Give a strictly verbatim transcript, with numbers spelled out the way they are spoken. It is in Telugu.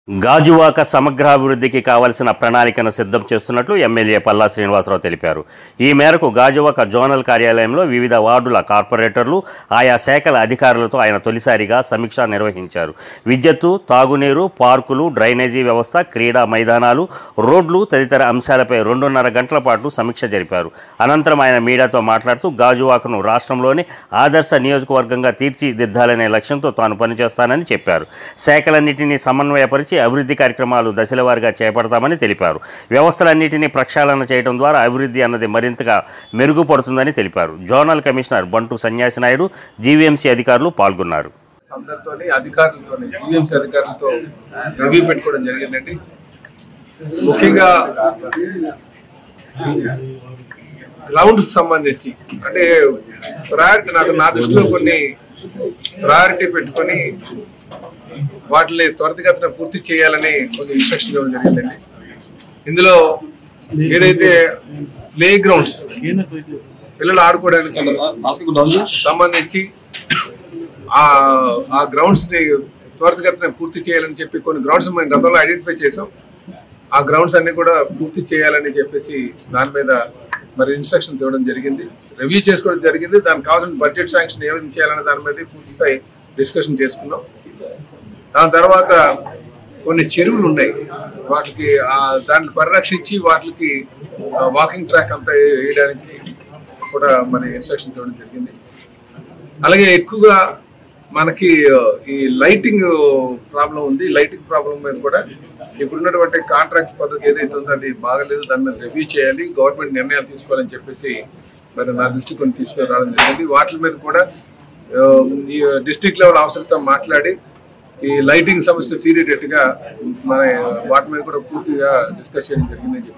గాజువాక సమగ్రాభివృద్ధికి కావలసిన ప్రణాళికను సిద్ధం చేస్తున్నట్లు ఎమ్మెల్యే పల్లా శ్రీనివాసరావు తెలిపారు. ఈ మేరకు గాజువాక జోనల్ కార్యాలయంలో వివిధ వార్డుల కార్పొరేటర్లు, ఆయా శాఖల అధికారులతో ఆయన తొలిసారిగా సమీక్ష నిర్వహించారు. విద్యుత్తు, తాగునీరు, పార్కులు, డ్రైనేజీ వ్యవస్థ, క్రీడా మైదానాలు, రోడ్లు తదితర అంశాలపై రెండున్నర గంటల పాటు సమీక్ష జరిపారు. అనంతరం ఆయన మీడియాతో మాట్లాడుతూ గాజువాకను రాష్ట్రంలోని ఆదర్శ నియోజకవర్గంగా తీర్చిదిద్దాలనే లక్ష్యంతో తాను పనిచేస్తానని చెప్పారు. శాఖలన్నింటినీ సమన్వయపరిచి అభివృద్ధి కార్యక్రమాలు దశలవారీగా చేపడతామని తెలిపారు. వ్యవస్థలన్నింటినీ ప్రక్షాళన చేయడం ద్వారా అభివృద్ధి అన్నది మరింతగా మెరుగుపడుతుందని తెలిపారు. జోనల్ కమిషనర్ బంటు సన్యాసి నాయుడు, జీవీఎంసీ అధికారులు పాల్గొన్నారు. అందరితోని అధికారులతోని జీవీఎంసీ అధికారులతో రివ్యూ పెట్టుకోవడం జరిగిందండి. ముఖ్యంగా గ్రౌండ్స్ సంబంధించి అంటే ప్రయారిటీ నాకు నా దృష్టిలో కొన్ని ప్రయారిటీ పెట్టుకొని వాటిని త్వరితగతిన పూర్తి చేయాలని కొన్ని ఇన్స్ట్రక్షన్ ఇవ్వడం జరిగిందండి. ఇందులో ఏదైతే ప్లే గ్రౌండ్స్ పిల్లలు ఆడుకోవడానికి సంబంధించి ఆ గ్రౌండ్స్ ని త్వరితగతిన పూర్తి చేయాలని చెప్పి కొన్ని గ్రౌండ్స్ మేము గతంలో ఐడెంటిఫై చేసాం. ఆ గ్రౌండ్స్ అన్ని కూడా పూర్తి చేయాలని చెప్పేసి దాని మీద మరి ఇన్స్ట్రక్షన్స్ ఇవ్వడం జరిగింది, రివ్యూ చేసుకోవడం జరిగింది. దానికి కావాల్సిన బడ్జెట్ శాంక్షన్ ఏ విధంగా చేయాలనే దాని మీద పూర్తి స్థాయి డిస్కషన్ చేసుకున్నాం. దాని తర్వాత కొన్ని చెరువులు ఉన్నాయి, వాటికి దాన్ని పరిరక్షించి వాటికి వాకింగ్ ట్రాక్ అంతా వేయడానికి కూడా మన ఇన్స్ట్రక్షన్స్ ఇవ్వడం జరిగింది. అలాగే ఎక్కువగా మనకి ఈ లైటింగ్ ప్రాబ్లం ఉంది. లైటింగ్ ప్రాబ్లం మీద కూడా ఇప్పుడున్నటువంటి కాంట్రాక్ట్ పద్ధతి ఏదైతే ఉందో అది బాగలేదు, దాని మీద రివ్యూ చేయాలి, గవర్నమెంట్ నిర్ణయాలు తీసుకోవాలని చెప్పేసి మరి నా దృష్టి కొన్ని తీసుకుని రావడం జరిగింది. వాటి మీద కూడా ఈ డిస్ట్రిక్ట్ లెవెల్ ఆఫీసర్తో మాట్లాడి ఈ లైటింగ్ సమస్య తీరేటట్టుగా మన వాటి మీద కూడా పూర్తిగా డిస్కస్ చేయడం జరిగిందని చెప్పి